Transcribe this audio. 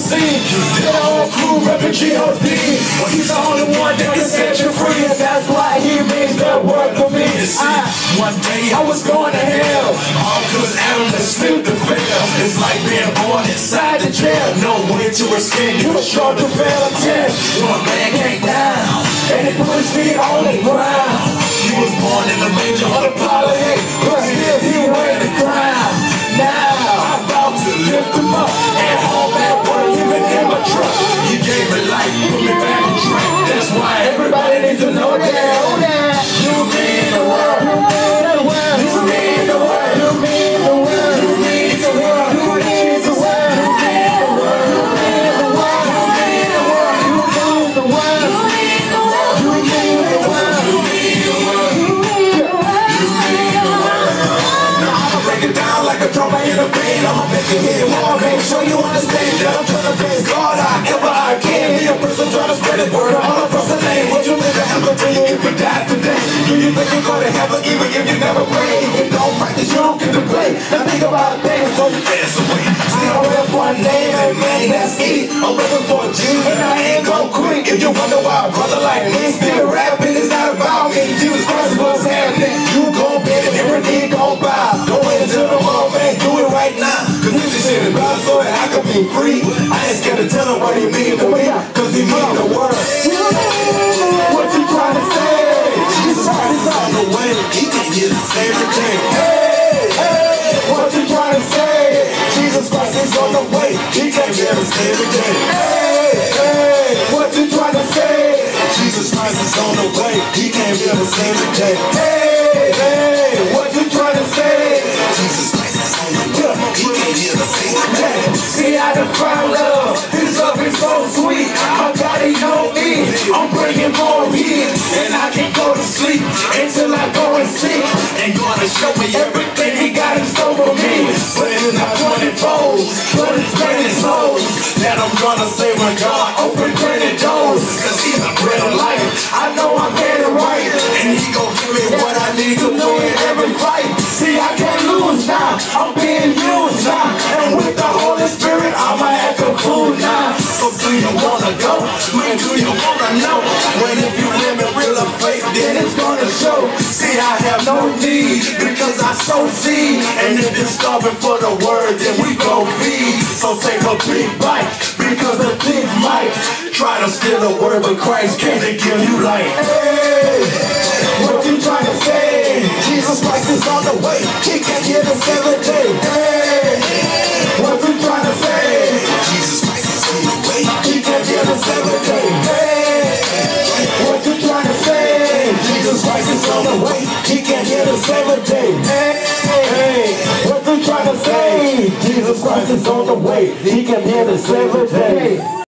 scene. Get our own crew, reppin' G.O.D. Well, he's the only one that can set you free, and that's why he means that word for me. One day I was going to hell, all good animals slip to fail. It's like being born inside the jail. No way to escape. you were sure to fail a test. One man came down, And he put his feet on the ground. he was born in the manger of the Apollo hate, but still he wearing the crown. Now I'm about to lift him up and hold that word, even in my truck. He gave me life, put me back on track. That's why Everybody needs to know that. you mean the world. You mean the world. You mean the world. You mean the world. You mean the world. You mean the world. You mean the world. You mean the world. You mean the world. You mean the world. You mean the world. You mean the world. You mean the world. Now I'ma break it down like a drummer in a band. I'ma make it hit hard, make sure you understand that I'm trying to praise God however I can. Be a person trying to spread His word all across the land. What you live to happen to you if you die today? Do you think you go to heaven even if you never pray? If you don't practice, you don't get to play. Now think about it, things so you dance away. I don't have one name, and man, that's it. I'm looking for Jesus and I ain't gon' quit. If you wonder why a brother like me still rapping, it's not about me. Jesus Christ was happening. You gon' bet it, every knee gon' bow. Go into the world, man, do it right now. Cause this shit is about so that I can be free. I ain't scared to tell him what he mean to me. Cause he mean the word. What you trying to say? Jesus Christ is on the way. He can get us every day. Hey, what you trying to say? Jesus Christ is on the way. He can get us every day. Hey, what you trying to say? Jesus Christ is on the way. He can get us every day. Hey, what you trying to say? Jesus Christ is on the way. He can get us every day. See, I done found love. His love is so sweet. My God, He know me. I'm bringing more heat, and I can go to sleep until I go and see. And gonna show me Everything He got in store for me. But it's not 20 folds, But His greatest souls that I'm gonna say when God open granted doors. cause he's the bread of life. I know I'm getting right, And he gon' give me what I need to know in win. every fight. See, I can't lose now. I'm being used now, and with the Holy Spirit, I'ma act a fool now. So do you wanna go? Man, do you wanna know? When if you live in real faith, then And it's gonna show. see I have no need because I sow seed. And if you're starving for the word, then we gon' feed. So take a big bite because the thief might try to steal the word, but Christ came to give you life. Hey, what you trying to say? Jesus Christ is on the way. He can get us every day. Hey, what you trying to say? Jesus Christ is on the way. He can get us every day. Hey, what you trying to say? Jesus Christ is on the way. He can get us every day. Hey, what you trying to say? Jesus Christ is on the way. He can hear us every day.